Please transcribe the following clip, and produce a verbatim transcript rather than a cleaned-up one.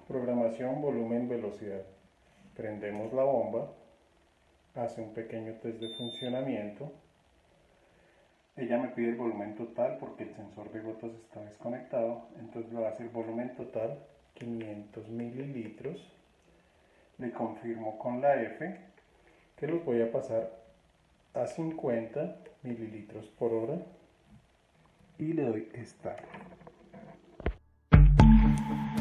Programación, volumen, velocidad. Prendemos la bomba, hace un pequeño test de funcionamiento. Ella me pide el volumen total porque el sensor de gotas está desconectado, entonces le va a hacer volumen total, quinientos mililitros. Le confirmo con la F que los voy a pasar a cincuenta mililitros por hora y le doy Start.